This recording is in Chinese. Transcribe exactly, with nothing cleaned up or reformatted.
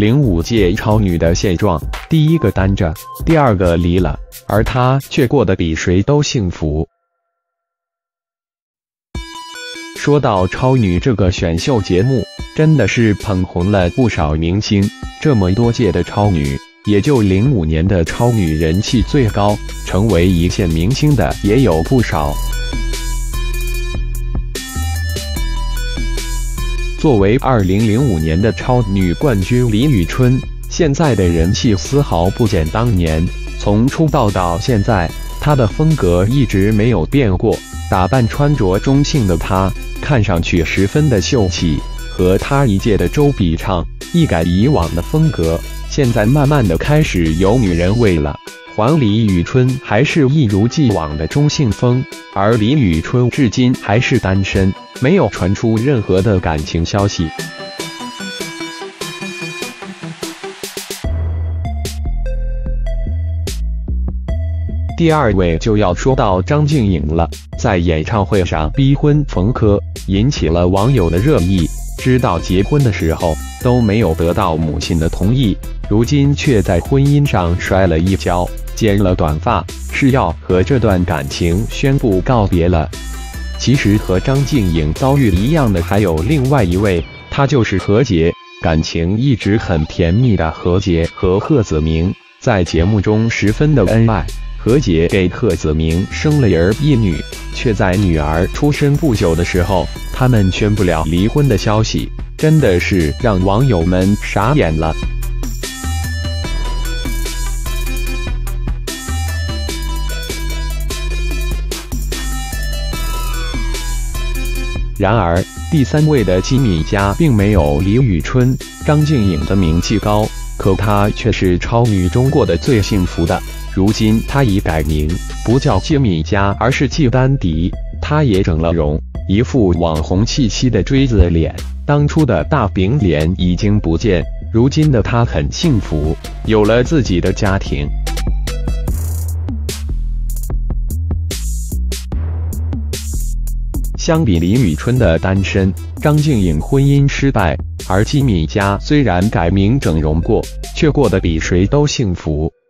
零五届超女的现状，第一个单着，第二个离了，而她却过得比谁都幸福。说到超女这个选秀节目，真的是捧红了不少明星，这么多届的超女，也就零五年的超女人气最高，成为一线明星的也有不少。作为二零零五年的超女冠军李宇春，现在的人气丝毫不减当年。从出道到现在，她的风格一直没有变过，打扮穿着中性的她，看上去十分的秀气。和她一届的周笔畅一改以往的风格，现在慢慢的开始有女人味了。还李宇春还是一如既往的中性风，而李宇春至今还是单身，没有传出任何的感情消息。第二位就要说到张静颖了，在演唱会上逼婚冯轲，引起了网友的热议。知道结婚的时候都没有得到母亲的同意，如今却在婚姻上摔了一跤，剪了短发，是要和这段感情宣布告别了。其实和张静颖遭遇一样的还有另外一位，她就是何洁，感情一直很甜蜜的何洁和贺子铭在节目中十分的恩爱。何洁给贺子铭生了儿一女，却在女儿出生不久的时候，他们宣布了离婚的消息，真的是让网友们傻眼了。然而，第三位的吉米家并没有李宇春、张静颖的名气高，可她却是超女中过得最幸福的。如今她已改名，不叫吉米家，而是季丹迪。她也整了容，一副网红气息的锥子脸，当初的大饼脸已经不见。如今的她很幸福，有了自己的家庭。相比李宇春的单身，张静颖婚姻失败，而吉米家虽然改名整容过，却过得比谁都幸福。